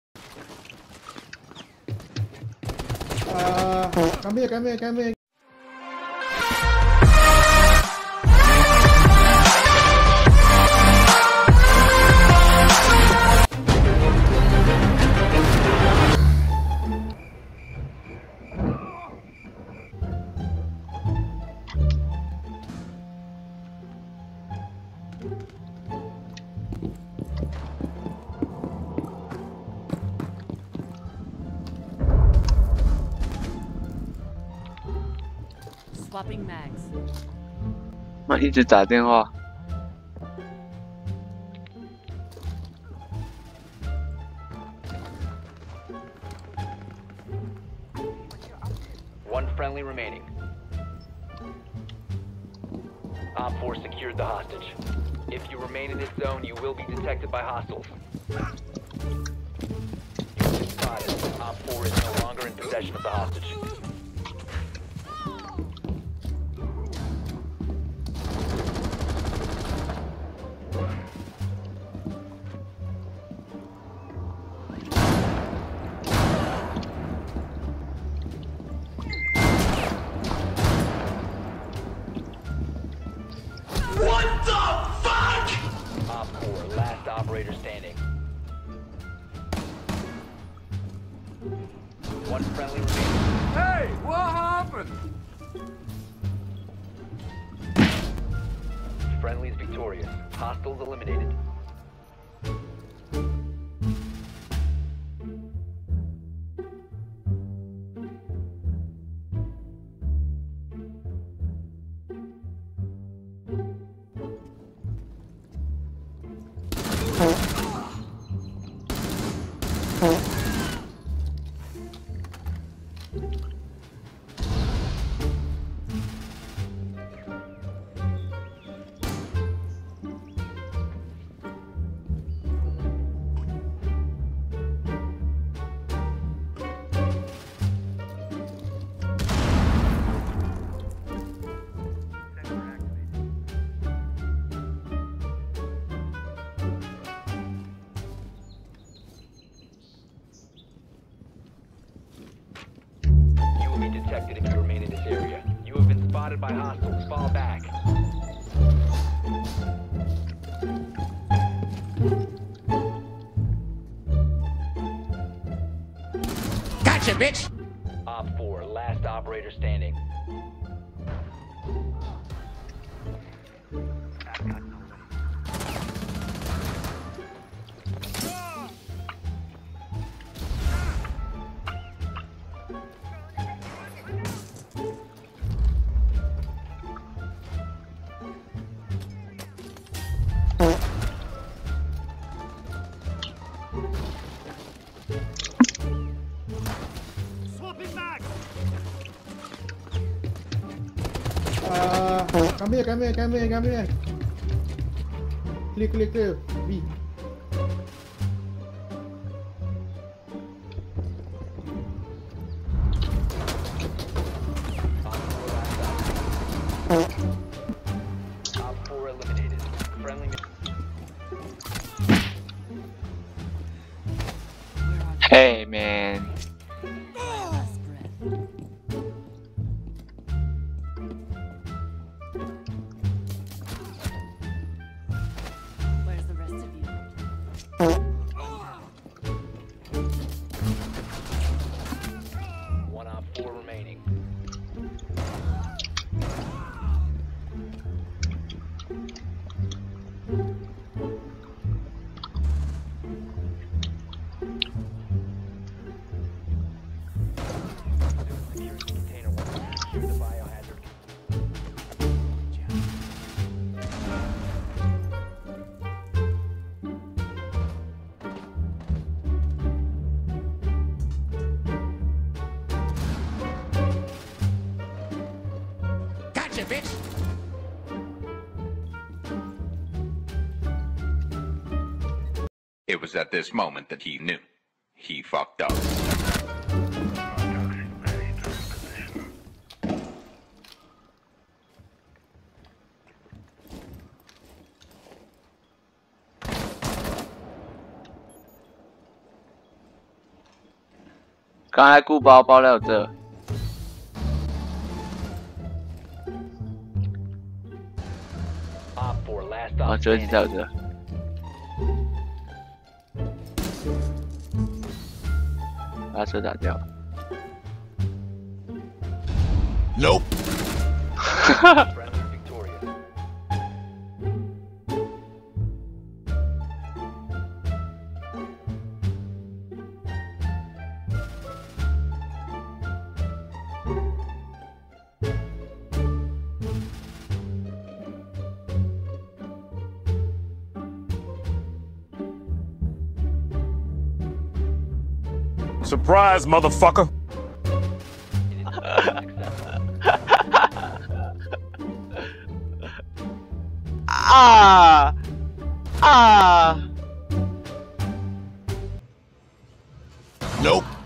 Come here. Swapping mags. 妈一直打电话。 One friendly remaining. Op 4 secured the hostage. If you remain in this zone, you will be detected by hostiles. You've been spotted. Op 4 is no longer in possession of the hostage. Op 4, last operator standing. One friendly remaining. Hey, what happened? Friendly is victorious. Hostiles eliminated. You will be detected if you remain in this area. You have been spotted by hostiles. Fall back. Gotcha, bitch! Op 4, last operator standing. Come here. Clear. B. Op 4 eliminated. Friendly. Hey man. Last breath. Where's the rest of you? One Op 4 remaining. Securing the container once you secure the biohazard. Gotcha, bitch! It was at this moment that he knew. He fucked up. 刚才顾包爆料这， Op 4 last 啊， op 这一 standing. 在这，把车打掉。 Nope. Friendly victorious. Surprise, motherfucker. It is unacceptable. 啊啊！ Nope.